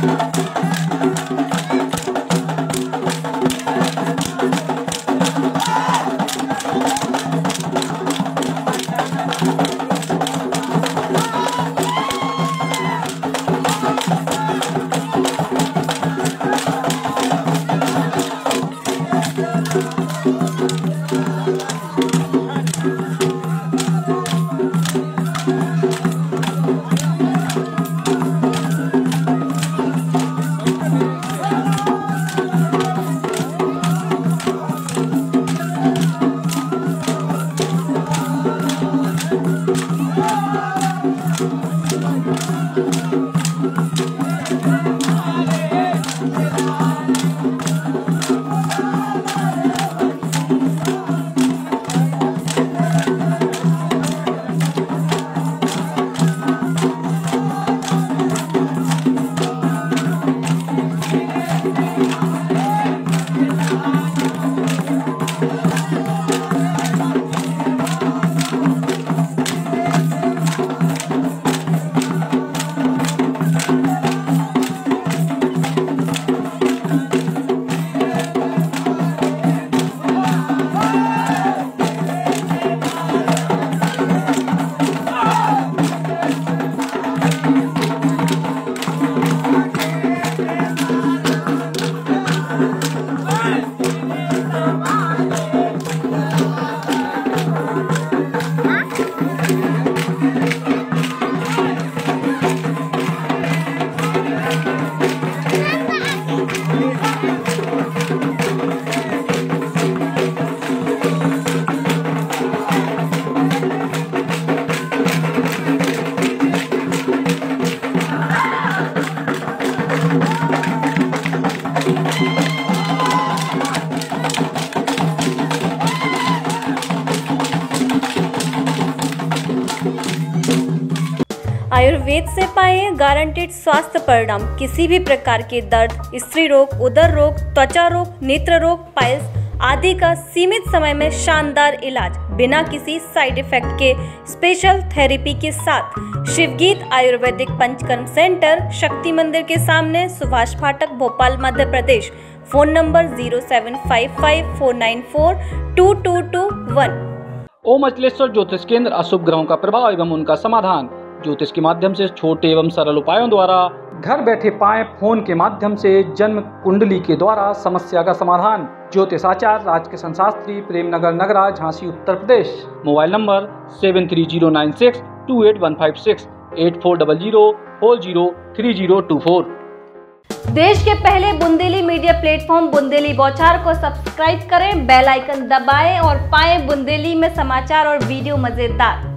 आयुर्वेद से पाए गारंटेड स्वास्थ्य परिणाम। किसी भी प्रकार के दर्द, स्त्री रोग, उदर रोग, त्वचा रोग, नेत्र रोग, पाइल्स आदि का सीमित समय में शानदार इलाज बिना किसी साइड इफेक्ट के स्पेशल थेरेपी के साथ शिवगीत आयुर्वेदिक पंचकर्म सेंटर, शक्ति मंदिर के सामने, सुभाष फाटक, भोपाल, मध्य प्रदेश। Phone number 0755494221। ओम अचलेश्वर ज्योतिष केंद्र अशुभ ग्रहों का प्रभाव एवं उनका समाधान। ज्योतिष के माध्यम से छोटे एवं सरल उपायों द्वारा घर बैठे पाएं फोन के माध्यम से जन्म कुंडली के द्वारा समस्या का समाधान। ज्योतिषाचार्य राजकिशन शास्त्री, प्रेमनगर, नगराज, झांसी, उत्तर प्रदेश। Mobile number 7309628156 8400403024। देश के पहले बुंदेली मीडिया प्लेटफॉर्म बुंदेली बौछार को सब्सक्राइब करें, बेल आइकन दबाएं और पाएं बुंदेली में समाचार और वीडियो मजेदार।